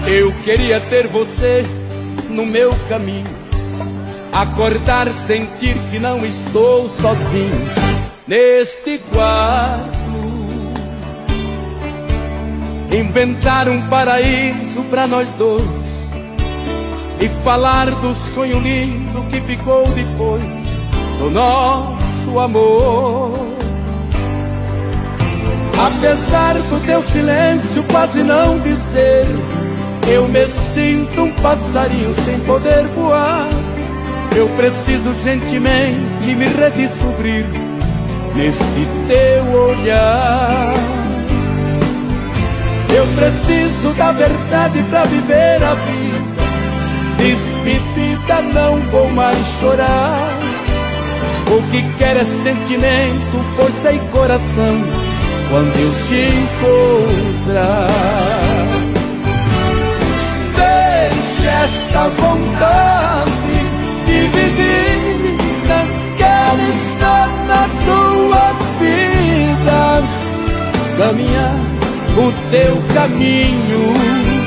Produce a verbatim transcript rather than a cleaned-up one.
Eu queria ter você no meu caminho, acordar, sentir que não estou sozinho neste quarto, inventar um paraíso pra nós dois e falar do sonho lindo que ficou depois do nosso amor. Apesar do teu silêncio quase não dizer, eu me sinto um passarinho sem poder voar. Eu preciso gentilmente me redescobrir nesse teu olhar. Eu preciso da verdade pra viver a vida. Despedida, não vou mais chorar. O que quero é sentimento, força e coração quando eu te encontrar. Deixa essa vontade dividida que ela está na tua vida, caminhar o teu caminho.